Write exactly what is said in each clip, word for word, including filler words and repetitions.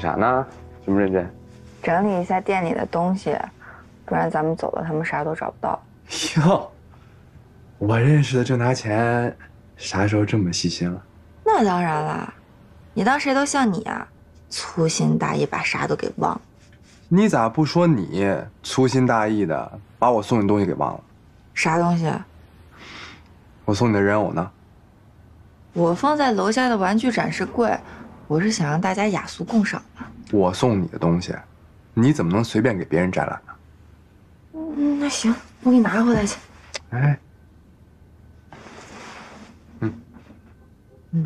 啥呢？这么认真？ 整理一下店里的东西，不然咱们走了，他们啥都找不到。 哟，我认识的郑达前，啥时候这么细心了？ 那当然啦，你当谁都像你啊，粗心大意把啥都给忘了。 你咋不说你粗心大意的把我送你东西给忘了？ 啥东西？ 我送你的人偶呢？ 我放在楼下的玩具展示柜，我是想让大家雅俗共赏的。 我送你的东西，你怎么能随便给别人展览呢？ 嗯，那行，我给你拿回来去。 哎，嗯， 嗯，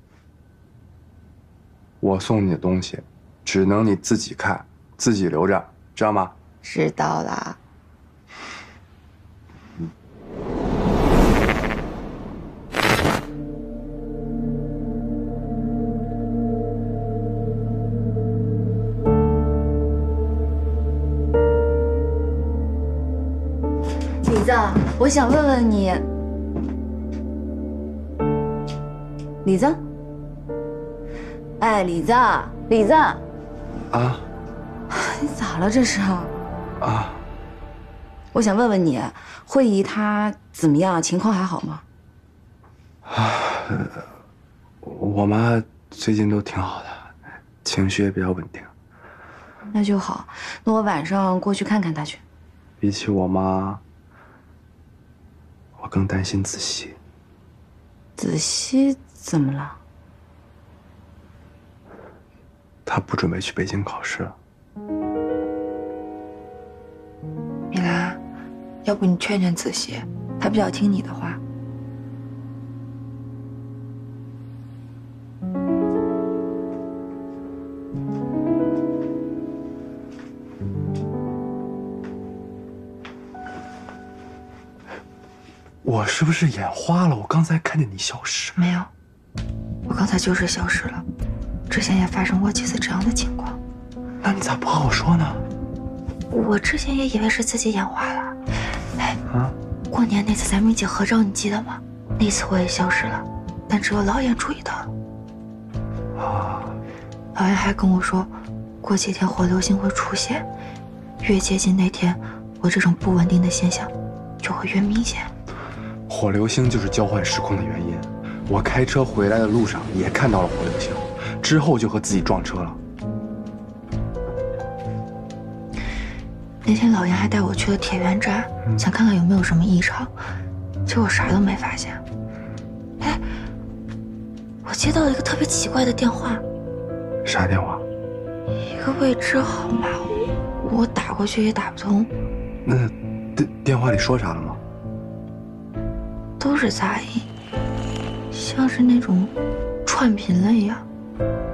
我送你的东西，只能你自己看，自己留着，知道吗？ 知道啦。 嗯。 李子，我想问问你，李子，哎，李子，李子， 啊， 你咋了这是？ 啊， 我想问问你，慧姨她怎么样？情况还好吗？ 啊，我妈最近都挺好的，情绪也比较稳定。 那就好，那我晚上过去看看她去。 比起我妈，我更担心子熙。 子熙怎么了？ 她不准备去北京考试了。 米兰，要不你劝劝子熙，她比较听你的话。 我是不是眼花了？我刚才看见你消失。 没有，我刚才就是消失了，之前也发生过几次这样的情况。 那你咋不和我说呢？ 我之前也以为是自己眼花了。哎， 啊， 过年那次咱们一起合照，你记得吗？那次我也消失了，但只有老严注意到了。 啊， 老严还跟我说，过几天火流星会出现，越接近那天，我这种不稳定的现象就会越明显。 火流星就是交换时空的原因。我开车回来的路上也看到了火流星，之后就和自己撞车了。 那天老严还带我去了铁原站，嗯、想看看有没有什么异常，结果啥都没发现。哎，我接到了一个特别奇怪的电话。 啥电话？ 一个未知号码，我打过去也打不通。 那电电话里说啥了吗？ 都是杂音，像是那种串频了一样。